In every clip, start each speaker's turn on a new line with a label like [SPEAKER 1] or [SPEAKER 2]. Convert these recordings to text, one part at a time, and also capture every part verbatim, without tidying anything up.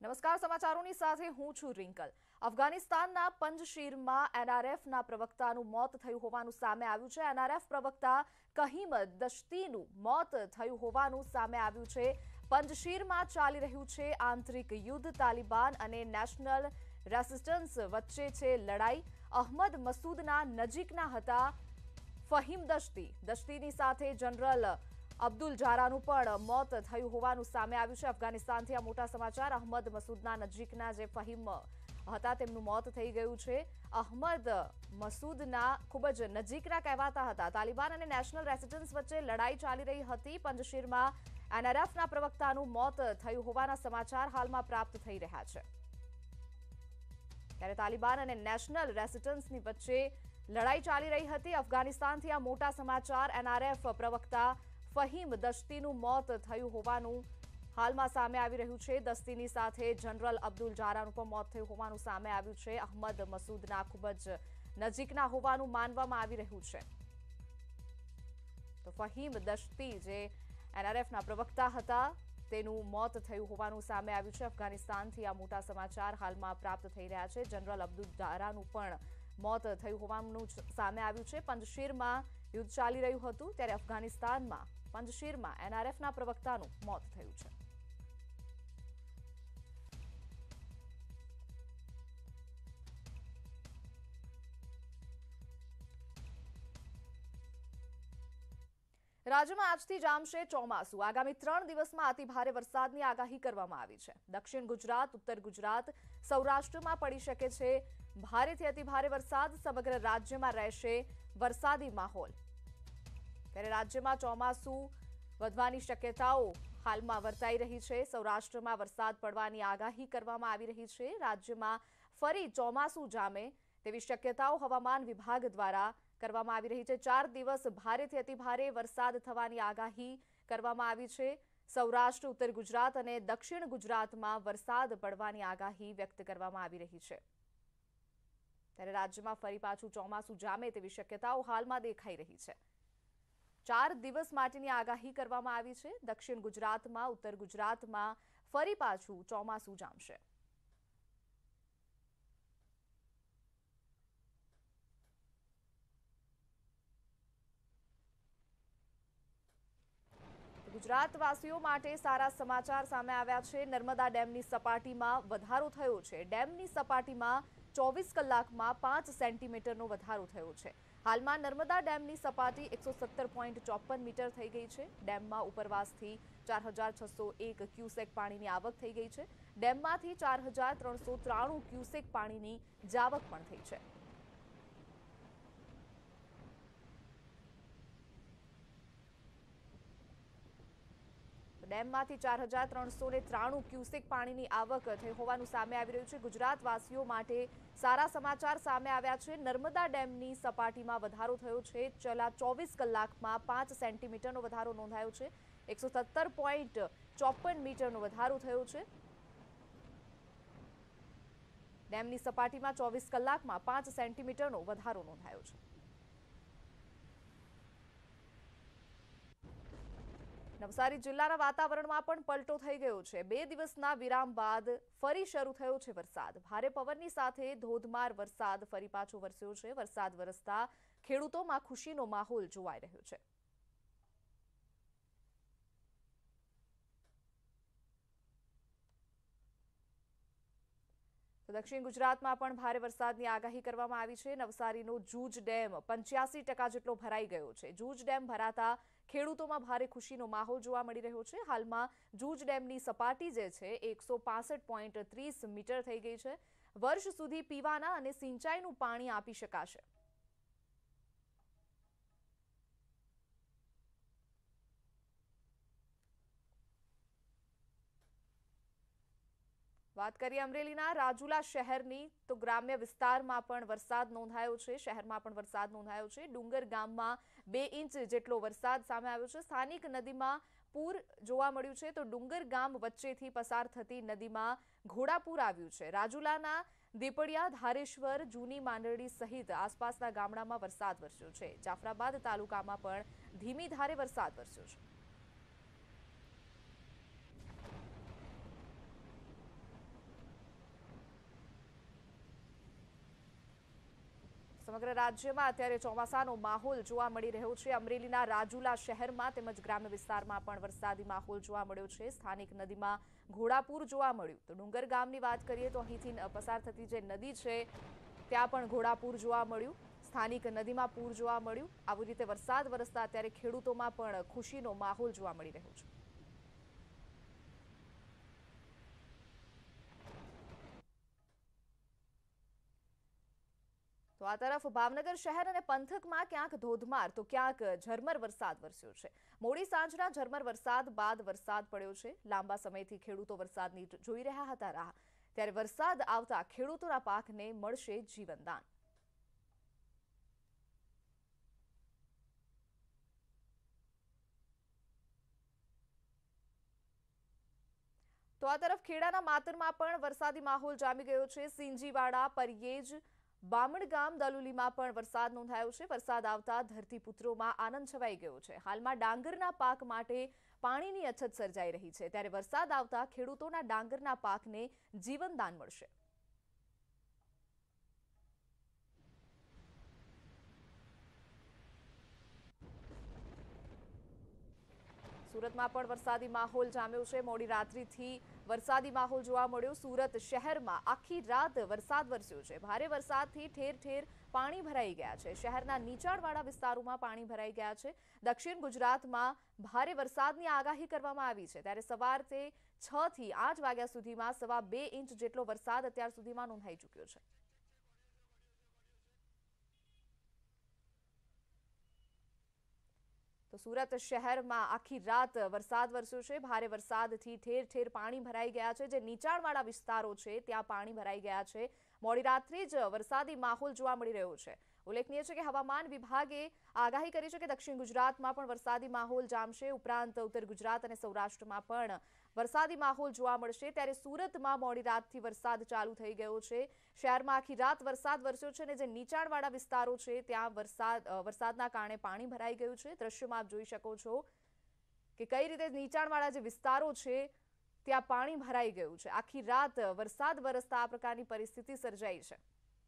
[SPEAKER 1] નમસ્કાર, સમાચારોની સાથે હું છું રિંકલ। અફઘાનિસ્તાનના પંજશીરમાં એનઆરએફના પ્રવક્તાનું મોત થયું હોવાનું સામે આવ્યું છે। એનઆરએફ પ્રવક્તા કહીમ દશ્તીનું મોત થયું હોવાનું સામે આવ્યું છે। પંજશીરમાં ચાલી રહ્યું છે આંતરિક યુદ્ધ। તાલિબાન અને નેશનલ રેસિસ્ટન્સ વચ્ચે છે લડાઈ। અહમદ મસૂદના નજીકના હતા ફહીમ દશ્તી। દશ્તીની સાથે જનરલ અબ્દુલ જારાનું પણ મોત થયું હોવાનું સામે આવ્યું છે। અફઘાનિસ્તાનથી આ મોટા સમાચાર। અહમદ મસૂદના નજીકના જે ફહીમ હતા તેમનું મોત થઈ ગયું છે। અહમદ મસૂદના ખૂબ જ નજીકના કહેવાતા હતા। તાલિબાન અને નેશનલ રેસિસ્ટન્સ વચ્ચે લડાઈ ચાલી રહી હતી। પંજશીરમાં એનઆરએફના પ્રવક્તાનું મોત થયું હોવાના સમાચાર હાલમાં પ્રાપ્ત થઈ રહ્યા છે। ત્યારે તાલિબાન અને નેશનલ રેસિસ્ટન્સની વચ્ચે લડાઈ ચાલી રહી હતી। અફઘાનિસ્તાનથી આ મોટા સમાચાર। એનઆરએફ પ્રવક્તા ફહીમ દશ્તીનું મોત થયું હોવાનું હાલમાં સામે આવી રહ્યું છે। દસ્તીની સાથે જનરલ અબ્દુલ જારાનું પણ મોત થયું હોવાનું સામે આવ્યું છે। અહમદ મસૂદના ખૂબ જ નજીકના હોવાનું માનવામાં આવી રહ્યું છે। તો ફહીમ દશ્તી જે એનઆરએફના પ્રવક્તા હતા તેનું મોત થયું હોવાનું સામે આવ્યું છે। અફઘાનિસ્તાનથી આ મોટા સમાચાર હાલમાં પ્રાપ્ત થઈ રહ્યા છે। જનરલ અબ્દુલ જારાનું પણ મોત થયું હોવાનું સામે આવ્યું છે। પંજશીરમાં યુદ્ધ ચાલી રહ્યું હતું ત્યારે અફઘાનિસ્તાનમાં પંજશીરમાં એનઆરએફના પ્રવક્તાનું મોત થયું છે। રાજ્યમાં આજથી જામશે ચોમાસું। આગામી ત્રણ દિવસમાં અતિભારે વરસાદની આગાહી કરવામાં આવી છે। દક્ષિણ ગુજરાત, ઉત્તર ગુજરાત, સૌરાષ્ટ્રમાં પડી શકે છે ભારેથી અતિભારે વરસાદ। સમગ્ર રાજ્યમાં રહેશે વરસાદી માહોલ। ત્યારે રાજ્યમાં ચોમાસું વધવાની શક્યતાઓ હાલમાં વર્તાઈ રહી છે। સૌરાષ્ટ્રમાં વરસાદ પડવાની આગાહી કરવામાં આવી રહી છે। રાજ્યમાં ફરી ચોમાસું જામે તેવી શક્યતાઓ હવામાન વિભાગ દ્વારા કરવામાં આવી રહી છે। ચાર દિવસ ભારેથી અતિભારે વરસાદ થવાની આગાહી કરવામાં આવી છે। સૌરાષ્ટ્ર, ઉત્તર ગુજરાત અને દક્ષિણ ગુજરાતમાં વરસાદ પડવાની આગાહી વ્યક્ત કરવામાં આવી રહી છે। ત્યારે રાજ્યમાં ફરી પાછું ચોમાસું જામે તેવી શક્યતાઓ હાલમાં દેખાઈ રહી છે। ચાર દિવસ માટેની આગાહી કરવામાં આવી છે। દક્ષિણ ગુજરાતમાં, ઉત્તર ગુજરાતમાં ફરી પાછું ચોમાસું જામશે। ગુજરાતવાસીઓ માટે સારા સમાચાર સામે આવ્યા છે। નર્મદા ડેમની સપાટીમાં વધારો થયો છે। ડેમની સપાટીમાં ચોવીસ કલાકમાં પાંચ સેન્ટીમીટરનો વધારો થયો છે। હાલમાં નર્મદા ડેમની સપાટી એકસો સત્તર પોઈન્ટ ચોપન મીટર થઈ ગઈ છે। ડેમમાં ઉપરવાસથી ચાર હજાર છસો એક ક્યુસેક પાણીની આવક થઈ ગઈ છે। ડેમમાંથી ચાર હજાર ત્રણસો ત્રાણું ક્યુસેક પાણીની જાવક પણ થઈ છે। ડેમમાંથી ચાર હજાર ત્રણસો ત્રાણું ક્યુસેક પાણીની આવક થઈ હોવાનું સામે આવી રહ્યું છે। ગુજરાતવાસીઓ માટે સારા સમાચાર સામે આવ્યા છે। નર્મદા ડેમની સપાટીમાં વધારો થયો છે। છેલ્લા ચોવીસ કલાકમાં પાંચ સેન્ટીમીટરનો વધારો નોંધાયો છે। એકસો સત્તર પોઈન્ટ ચોપન મીટરનો વધારો થયો છે। ડેમની સપાટીમાં ચોવીસ કલાકમાં પાંચ સેન્ટીમીટરનો વધારો નોંધાયો છે। નવસારી જિલ્લાના વાતાવરણમાં પણ પલટો થઈ ગયો છે। બે દિવસના વિરામ બાદ ફરી શરૂ થયો છે વરસાદ। ભારે પવનની સાથે ધોધમાર વરસાદ ફરી પાછો વરસ્યો છે। વરસાદ વરસતા ખેડૂતોમાં ખુશીનો માહોલ જોવાઈ રહ્યો છે। તો દક્ષિણ ગુજરાતમાં પણ ભારે વરસાદની આગાહી કરવામાં આવી છે। નવસારીનો જૂજ ડેમ પંચ્યાસી ટકા જેટલો ભરાઈ ગયો છે। જૂજ ડેમ ભરાતા ખેડૂતોમાં ભારે ખુશીનો માહોલ જોવા મળી રહ્યો છે। હાલમાં જૂજ ડેમની સપાટી જે છે એકસો પાસઠ પોઈન્ટ ત્રીસ મીટર થઈ ગઈ છે। વર્ષ સુધી પીવાના અને સિંચાઈનું પાણી આપી શકાશે। વાત કરીએ અમરેલીના રાજુલા શહેરની તો ગ્રામ્ય વિસ્તારમાં પણ વરસાદ નોંધાયો છે। શહેરમાં પણ વરસાદ નોંધાયો છે। ડુંગર ગામમાં બે ઇંચ જેટલો વરસાદ સામે આવ્યો છે। સ્થાનિક નદીમાં પૂર જોવા મળ્યું છે તો ડુંગર ગામ વચ્ચેથી પસાર થતી નદીમાં ઘોડાપૂર આવ્યું છે। રાજુલાના દીપડિયા, ધારેશ્વર, જૂની માંડરડી સહિત આસપાસના ગામડામાં વરસાદ વરસ્યો છે। જાફરાબાદ તાલુકામાં પણ ધીમી ધારે વરસાદ વરસ્યો છે। સમગ્ર રાજ્યમાં અત્યારે ચોમાસાનો માહોલ જોવા મળી રહ્યો છે। અમરેલીના રાજુલા શહેરમાં તેમજ ગ્રામ્ય વિસ્તારમાં પણ વરસાદી માહોલ જોવા મળ્યો છે। સ્થાનિક નદીમાં ઘોડાપૂર જોવા મળ્યું તો ડુંગર ગામની વાત કરીએ તો અહીંથી પસાર થતી જે નદી છે ત્યાં પણ ઘોડાપૂર જોવા મળ્યું। સ્થાનિક નદીમાં પૂર જોવા મળ્યું। આવી રીતે વરસાદ વરસતા અત્યારે ખેડૂતોમાં પણ ખુશીનો માહોલ જોવા મળી રહ્યો છે। તો આ તરફ ભાવનગર શહેર અને પંથકમાં ક્યાંક ધોધમાર તો ક્યાંક ઝરમર વરસાદ વરસ્યો છે। મોડી સાંજના ઝરમર વરસાદ બાદ વરસાદ પડ્યો છે। લાંબા સમયથી ખેડૂતો વરસાદની જોઈ રહ્યા હતા રાહ, ત્યારે વરસાદ આવતા ખેડૂતોના પાકને મળશે જીવનદાન। તો આ તરફ ખેડાના માતરમાં પણ વરસાદી માહોલ જામી ગયો છે। સિંજીવાડા, પરિયેજ, બામણગામ, દલુલીમાં પણ વરસાદ નોંધાયો છે। વરસાદ આવતા ધરતીપુત્રોમાં આનંદ છવાઈ ગયો છે। હાલમાં ડાંગરના પાક માટે પાણીની અછત સર્જાઈ રહી છે, ત્યારે વરસાદ આવતા ખેડૂતોના ડાંગરના પાકને જીવનદાન મળશે। સુરતમાં પણ વરસાદી માહોલ જામ્યો છે। મોડી રાત્રિથી વરસાદી માહોલ જોવા મળ્યો। સુરત શહેરમાં આખી રાત વરસાદ વરસ્યો છે। ભારે વરસાદથી ઠેર ઠેર પાણી ભરાઈ ગયા છે। શહેરના નીચાણવાળા વિસ્તારોમાં પાણી ભરાઈ ગયા છે। દક્ષિણ ગુજરાતમાં ભારે વરસાદની આગાહી કરવામાં આવી છે, ત્યારે સવારથી છ થી આઠ વાગ્યા સુધીમાં સવા બે ઇંચ જેટલો વરસાદ અત્યાર સુધીમાં નોંધાઈ ચૂક્યો છે। તો સુરત શહેરમાં આખી રાત વરસાદ વરસ્યો છે। ભારે વરસાદથી ઠેર ઠેર પાણી ભરાઈ ગયા છે। જે નીચાણવાળા વિસ્તારો છે ત્યાં પાણી ભરાઈ ગયા છે। મોડી રાત્રે જ વરસાદી માહોલ જોવા મળી રહ્યો છે। ઉલ્લેખનીય છે કે હવામાન વિભાગે આગાહી કરી છે કે દક્ષિણ ગુજરાતમાં પણ વરસાદી માહોલ જામશે, ઉપરાંત ઉત્તર ગુજરાત અને સૌરાષ્ટ્રમાં પણ વરસાદી માહોલ જોવા મળશે। ત્યારે સુરતમાં મોડી રાતથી વરસાદ ચાલુ થઈ ગયો છે। શહેરમાં આખી રાત વરસાદ વરસ્યો છે અને જે નીચાણવાળા વિસ્તારો છે ત્યાં વરસાદ વરસાદના કારણે પાણી ભરાઈ ગયું છે। દ્રશ્યમાં આપ જોઈ શકો છો કે કઈ રીતે નીચાણવાળા જે વિસ્તારો છે ત્યાં પાણી ભરાઈ ગયું છે। આખી રાત વરસાદ વરસતા આ પ્રકારની પરિસ્થિતિ સર્જાઈ છે।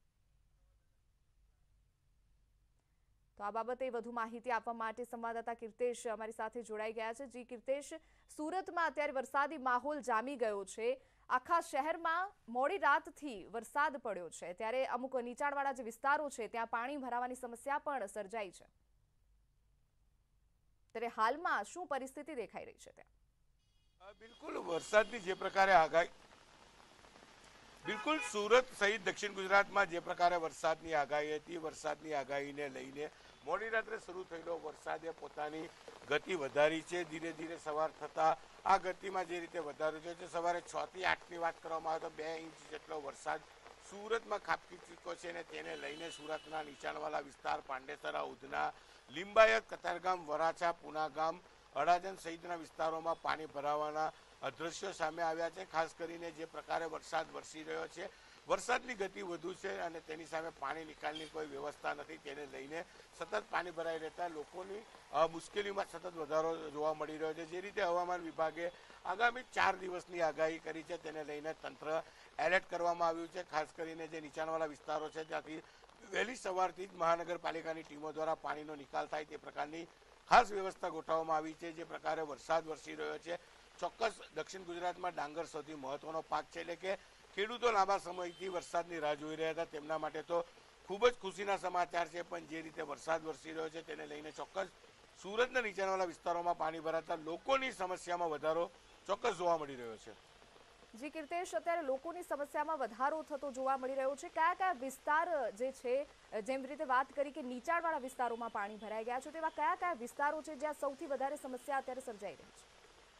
[SPEAKER 1] તો આ બાબતે વધુ માહિતી આપવા માટે સંવાદદાતા કીર્તેશ અમારી સાથે જોડાઈ ગયા છે। જી કીર્તેશ, સુરતમાં અત્યારે વરસાદી માહોલ જામી ગયો છે। આખા શહેરમાં મોડી રાતથી વરસાદ પડ્યો છે, ત્યારે અમુક નીચાણવાળા જે વિસ્તારો છે ત્યાં પાણી ભરાવાની સમસ્યા પણ સર્જાઈ છે, ત્યારે હાલમાં શું પરિસ્થિતિ દેખાઈ રહી છે ત્યાં?
[SPEAKER 2] બિલકુલ વરસાદની જે પ્રકારે આગાહી બિલકુલ સુરત સહિત દક્ષિણ ગુજરાતમાં જે પ્રકારે વરસાદની આગાહી હતી, વરસાદની આગાહીને લઈને મોડી રાત્રે શરૂ થયેલો વરસાદે પોતાની ગતિ વધારી છે। ધીરે ધીરે સવાર થતા આ ગતિમાં જે રીતે વધારો થયો છે, સવારે છ થી આઠની વાત કરવામાં આવે તો બે ઇંચ જેટલો વરસાદ સુરતમાં ખાબકી ચૂક્યો છે અને તેને લઈને સુરતના નીચાણવાળા વિસ્તાર પાંડેસરા, ઉધના, લિંબાયત, કતારગામ, વરાછા, પુનાગામ, અડાજણ સહિતના વિસ્તારોમાં પાણી ભરાવાના દ્રશ્યો સામે આવ્યા છે। ખાસ કરીને જે પ્રકારે વરસાદ વરસી રહ્યો છે, વરસાદની ગતિ વધુ છે અને તેની સામે પાણી નિકાલની કોઈ વ્યવસ્થા નથી, તેને લઈને સતત પાણી ભરાઈ રહેતા લોકોની મુશ્કેલીમાં સતત વધારો જોવા મળી રહ્યો છે। જે રીતે હવામાન વિભાગે આગામી ચાર દિવસની આગાહી કરી છે, તેને લઈને તંત્ર એલર્ટ કરવામાં આવ્યું છે। ખાસ કરીને જે નીચાણવાળા વિસ્તારો છે ત્યાંથી વહેલી સવારથી જ મહાનગરપાલિકાની ટીમો દ્વારા પાણીનો નિકાલ થાય તે પ્રકારની ખાસ વ્યવસ્થા ગોઠવવામાં આવી છે। જે પ્રકારે વરસાદ વરસી રહ્યો છે, ચોક્કસ દક્ષિણ ગુજરાતમાં ડાંગર સૌથી મહત્વનો પાક છે, એટલે કે ખેડૂતો લાંબા સમયથી વરસાદની રાહ જોઈ રહ્યા હતા, તેમના માટે તો ખૂબ જ ખુશીના સમાચાર છે। પણ જે રીતે વરસાદ વરસી રહ્યો છે તેને લઈને ચોક્કસ સુરતના નીચાણવાળા વિસ્તારોમાં પાણી ભરાતા લોકોની સમસ્યામાં વધારો ચોક્કસ જોવા મળી રહ્યો છે।
[SPEAKER 1] જી કીર્તેશ, અત્યારે લોકોની સમસ્યામાં વધારો થતો જોવા મળી રહ્યો છે। કયા કયા વિસ્તાર જે છે, જેમ રીતે વાત કરી કે નીચાણવાળા વિસ્તારોમાં પાણી ભરાઈ ગયા છે, તેવા કયા કયા વિસ્તારો છે જ્યાં સૌથી વધારે સમસ્યા અત્યારે સર્જાઈ રહી છે?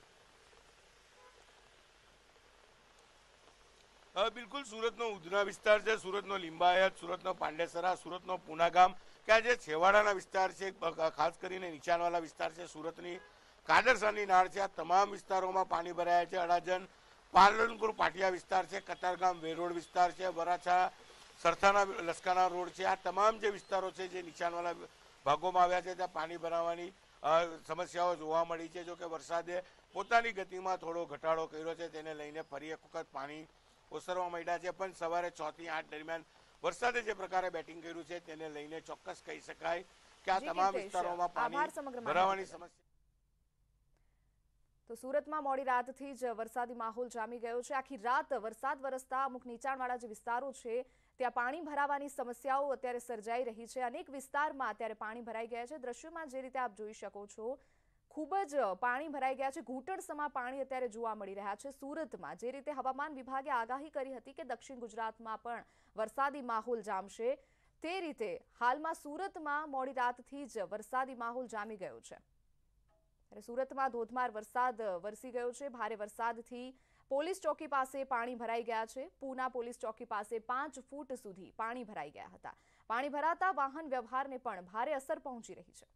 [SPEAKER 2] બિલકુલ સુરતનો ઉધના વિસ્તાર છે, સુરતનો લિંબાયત, સુરતનો પાંડેસરા, સુરતનો પુનાગામ કે આ જે છેવાડાના વિસ્તાર છે, ખાસ કરીને નીચાણવાળા વિસ્તાર છે, સુરતની કાદરસાની નાળ છે, આ તમામ વિસ્તારોમાં પાણી ભરાયા છે। અડાજણ, પાલનપુર પાટિયા વિસ્તાર છે, કતારગામ વેરોડ વિસ્તાર છે, વરાછા, સરથાના લસકાના રોડ છે, આ તમામ જે વિસ્તારો છે જે નીચાણવાળા ભાગોમાં આવ્યા છે ત્યાં પાણી ભરાવાની સમસ્યાઓ જોવા મળી છે। જો કે વરસાદે પોતાની ગતિમાં થોડો ઘટાડો કર્યો છે, તેને લઈને ફરી એક વખત પાણી ઓસરવા માંડ્યા છે, પણ સવારે છ થી આઠ દરમિયાન વરસાદે જે પ્રકારે બેટિંગ કર્યું છે તેને લઈને ચોક્કસ કહી શકાય કે આ
[SPEAKER 1] જી
[SPEAKER 2] તમામ
[SPEAKER 1] કીર્તેશ,
[SPEAKER 2] વિસ્તારોમાં
[SPEAKER 1] આભાર
[SPEAKER 2] પાણી
[SPEAKER 1] સમગ્ર
[SPEAKER 2] ભરાવાની
[SPEAKER 1] માહિતી બદલ.
[SPEAKER 2] સમસ્યા.
[SPEAKER 1] તો સુરતમાં મોડી રાતથી જ વરસાદી માહોલ જામી ગયો છે. આખી રાત વરસાદ વરસતા અમુક નીચાણવાળા જે વિસ્તારો છે ત્યાં પાણી ભરાવાની સમસ્યાઓ અત્યારે સર્જાઈ રહી છે. અનેક વિસ્તારમાં અત્યારે પાણી ભરાઈ ગયા છે. દ્રશ્યોમાં જે રીતે આપ જોઈ શકો છો, ખૂબ જ પાણી ભરાઈ ગયા છે. ઘૂંટણસમા પાણી અત્યારે જોવા મળી રહ્યા છે. સુરતમાં જે રીતે હવામાન વિભાગે આગાહી કરી હતી કે દક્ષિણ ગુજરાતમાં પણ વરસાદી માહોલ જામશે, તે રીતે હાલમાં સુરતમાં મોડી રાતથી જ વરસાદી માહોલ જામી ગયો છે. સુરતમાં ધોધમાર વરસાદ વરસી ગયો છે. ભારે વરસાદથી પોલીસ ચોકી પાસે પાણી ભરાઈ ગયા છે. પૂના પોલીસ ચોકી પાસે પાંચ ફૂટ સુધી પાણી ભરાઈ ગયા હતા. પાણી ભરાતા વાહન વ્યવહારને પણ ભારે અસર પહોંચી રહી છે.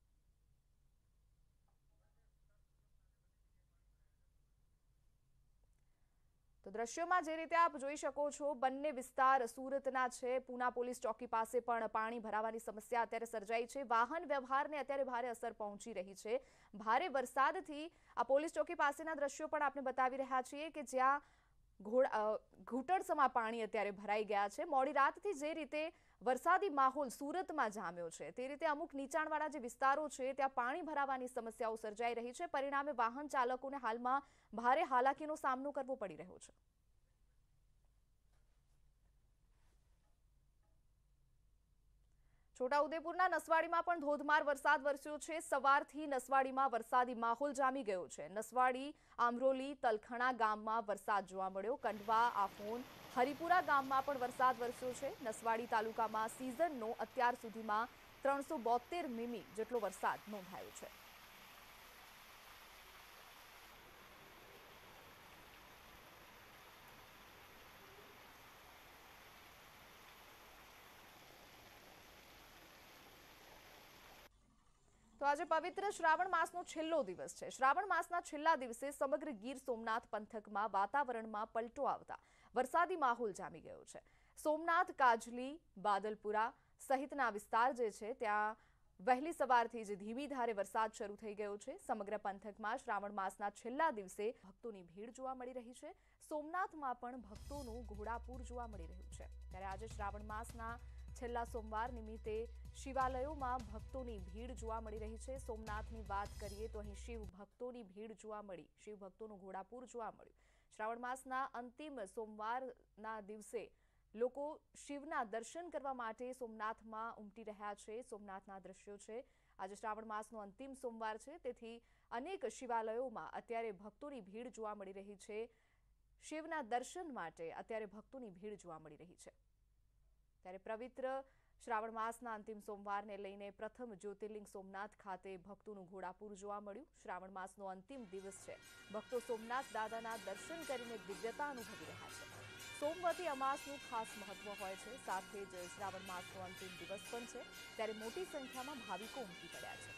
[SPEAKER 1] તો દ્રશ્યોમાં જે રીતે આપ જોઈ શકો છો, બંને વિસ્તાર સુરતના છે. પૂના પોલીસ ચોકી પાસે પણ પાણી ભરાવાની સમસ્યા અત્યારે સર્જાઈ છે. વાહન વ્યવહારને અત્યારે ભારે અસર પહોંચી રહી છે. ભારે વરસાદથી આ પોલીસ ચોકી પાસેના દ્રશ્યો પણ આપણે બતાવી રહ્યા છીએ કે જ્યાં ઘૂંટણસમા પાણી અત્યારે ભરાઈ ગયા છે. મોડી રાતથી જે રીતે વરસાદી માહોલ સુરતમાં જામ્યો છે, તે રીતે અમુક નીચાણવાળા જે વિસ્તારો છે ત્યાં પાણી ભરાવાની સમસ્યાઓ સર્જાઈ રહી છે. પરિણામે વાહન ચાલકોને હાલમાં ભારે હાલાકીનો સામનો કરવો પડી રહ્યો છે. છોટાઉદેપુરના નસવાડીમાં પણ ધોધમાર વરસાદ વરસ્યો છે. સવારથી નસવાડીમાં વરસાદી માહોલ જામી ગયો છે. નસવાડી, આમરોલી, તલખણા ગામમાં વરસાદ જોવા મળ્યો. કંડવા, આફોન, હરિપુરા ગામમાં પણ વરસાદ વરસ્યો છે. નસવાડી તાલુકામાં સિઝનનો અત્યાર સુધીમાં ત્રણસો બોતેર મીમી જેટલો વરસાદ નોંધાયો છે. તો આજે પવિત્ર શ્રાવણ માસનો છેલ્લો દિવસ છે. શ્રાવણ માસના છેલ્લા દિવસે સમગ્ર ગીર સોમનાથ પંથકમાં વાતાવરણમાં પલટો આવતા વરસાદી માહોલ જામી ગયો છે. સોમનાથ, કાજલી, બાદલપુરા સહિતના વિસ્તાર જે છે ત્યાં વહેલી સવારથી જ ધીમી ધારે વરસાદ શરૂ થઈ ગયો છે. સમગ્ર પંથકમાં શ્રાવણ માસના છેલ્લા દિવસે ભક્તોની ભીડ જોવા મળી રહી છે. સોમનાથમાં પણ ભક્તોનું ઘોડાપૂર જોવા મળી રહ્યું છે. ત્યારે આજે શ્રાવણ માસના છેલ્લા સોમવાર નિમિત્તે શિવાલયોમાં ભક્તોની ભીડ જોવા મળી રહી છે. સોમનાથની વાત કરીએ તો અહીં શિવ ભક્તોની ભીડ જોવા મળી. શિવ ભક્તોનું ઘોડાપૂર જોવા મળ્યું. શ્રાવણ માસના અંતિમ સોમવારના દિવસે લોકો શિવના દર્શન કરવા માટે સોમનાથમાં ઉમટી રહ્યા છે. સોમનાથના દ્રશ્યો છે. આજે શ્રાવણ માસનો અંતિમ સોમવાર છે, તેથી અનેક શિવાલયોમાં અત્યારે ભક્તોની ભીડ જોવા મળી રહી છે. શિવના દર્શન માટે અત્યારે ભક્તોની ભીડ જોવા મળી રહી છે. ત્યારે પવિત્ર શ્રાવણ માસના અંતિમ સોમવારને લઈને પ્રથમ જ્યોતિર્લિંગ સોમનાથ ખાતે ભક્તોનું ઘોડાપૂર જોવા મળ્યું. શ્રાવણ માસનો અંતિમ દિવસ છે. ભક્તો સોમનાથ દાદાના દર્શન કરીને દિવ્યતા અનુભવી રહ્યા છે. સોમવતી અમાસનું ખાસ મહત્વ હોય છે. સાથે જ શ્રાવણ માસનો અંતિમ દિવસ પણ છે, ત્યારે મોટી સંખ્યામાં ભાવિકો ઉમટી પડ્યા છે.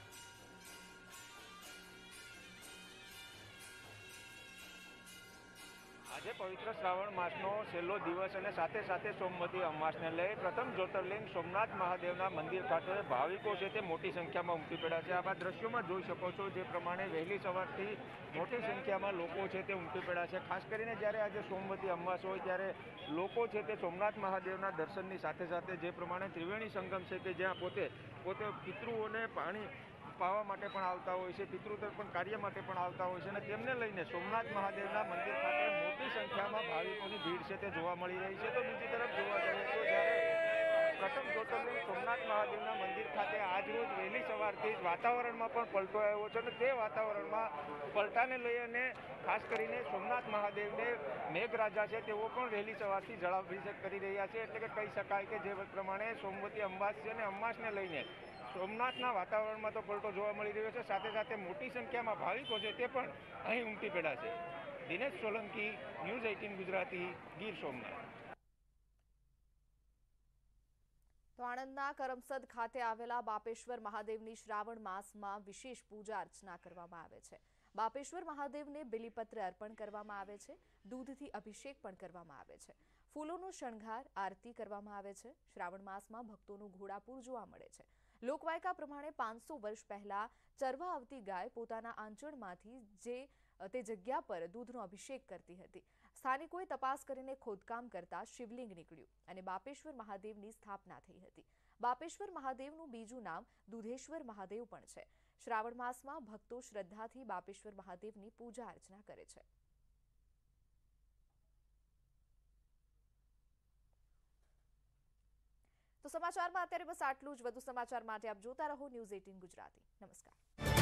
[SPEAKER 3] આજે પવિત્ર શ્રાવણ માસનો છેલ્લો દિવસ અને સાથે સાથે સોમવતી અમાસને લઈ પ્રથમ જ્યોતિર્લિંગ સોમનાથ મહાદેવના મંદિર ખાતે ભાવિકો છે તે મોટી સંખ્યામાં ઉમટી પડ્યા છે. આપ આ દ્રશ્યોમાં જોઈ શકો છો જે પ્રમાણે વહેલી સવારથી મોટી સંખ્યામાં લોકો છે તે ઉમટી પડ્યા છે. ખાસ કરીને જ્યારે આજે સોમવતી અમાસ હોય ત્યારે લોકો છે તે સોમનાથ મહાદેવના દર્શનની સાથે સાથે જે પ્રમાણે ત્રિવેણી સંગમ છે કે જ્યાં પોતે પોતે પિતૃઓને પાણી પાવા માટે પણ આવતા હોય છે, પિતૃતર્પણ કાર્ય માટે પણ આવતા હોય છે અને તેમને લઈને સોમનાથ મહાદેવના મંદિર ખાતે મોટી સંખ્યામાં ભાવિકોની ભીડ છે તે જોવા મળી રહી છે. તો બીજી તરફ જોવા જઈએ તો જ્યારે પ્રથમ જ્યોતિર્લિંગ સોમનાથ મહાદેવના મંદિર ખાતે આજરોજ વહેલી સવારથી જ વાતાવરણમાં પણ પલટો આવ્યો છે અને તે વાતાવરણમાં પલટાને લઈ અને ખાસ કરીને સોમનાથ મહાદેવને મેઘરાજા છે તેઓ પણ વહેલી સવારથી જળાભિષેક કરી રહ્યા છે. એટલે કે કહી શકાય કે જે પ્રમાણે સોમવતી અમાસ છે અને અમાસને લઈને સોમનાથના વાતાવરણમાં તો પલટો જોવા મળી રહ્યો છે. સાથે સાથે મોટી સંખ્યામાં ભાવિકો છે તે પણ અહીં ઉમટી પડ્યા છે. દિનેશ સોલંકી, ન્યૂઝ અઠ્ઠાવીસ ગુજરાતી, ગીર સોમનાથ.
[SPEAKER 1] તો આણંદના કરમસદ ખાતે આવેલા બાપેશ્વર મહાદેવની શ્રાવણ માસમાં વિશેષ પૂજા અર્ચના કરવામાં આવે છે. બાપેશ્વર મહાદેવને બિલીપત્ર અર્પણ કરવામાં આવે છે. દૂધથી અભિષેક પણ કરવામાં આવે છે. ફૂલોનો શણગાર, આરતી કરવામાં આવે છે. શ્રાવણ માસમાં ભક્તોનું ઘોડાપૂર જોવા મળે છે. લોકવાયકા પ્રમાણે પાંચસો વર્ષ પહેલા ચરવા આવતી ગાય પોતાના આંચળમાંથી જે તે જગ્યા પર દૂધનો અભિષેક કરતી હતી. સ્થાનિકોએ તપાસ કરીને ખોદકામ કરતા શિવલિંગ નીકળ્યું અને બાપેશ્વર મહાદેવની સ્થાપના થઈ હતી. બાપેશ્વર મહાદેવનું બીજું નામ દુધેશ્વર મહાદેવ પણ છે. શ્રાવણ માસમાં ભક્તો શ્રદ્ધાથી બાપેશ્વર મહાદેવની પૂજા અર્ચના કરે છે. તો સમાચારમાં અત્યારે બસ આટલું જ. વધુ સમાચાર માટે આપ જોતા રહો ન્યૂઝ અઠ્ઠાવીસ ગુજરાતી. નમસ્કાર.